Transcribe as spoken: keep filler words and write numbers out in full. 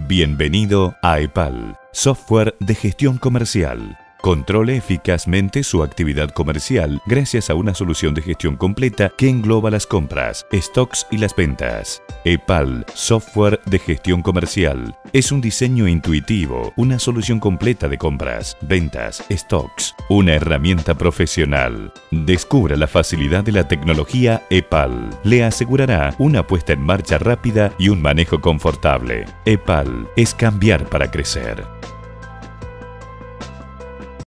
Bienvenido a EPAL, software de gestión comercial. Controle eficazmente su actividad comercial gracias a una solución de gestión completa que engloba las compras, stocks y las ventas. EPAL, software de gestión comercial. Es un diseño intuitivo, una solución completa de compras, ventas, stocks, una herramienta profesional. Descubra la facilidad de la tecnología EPAL. Le asegurará una puesta en marcha rápida y un manejo confortable. EPAL es cambiar para crecer.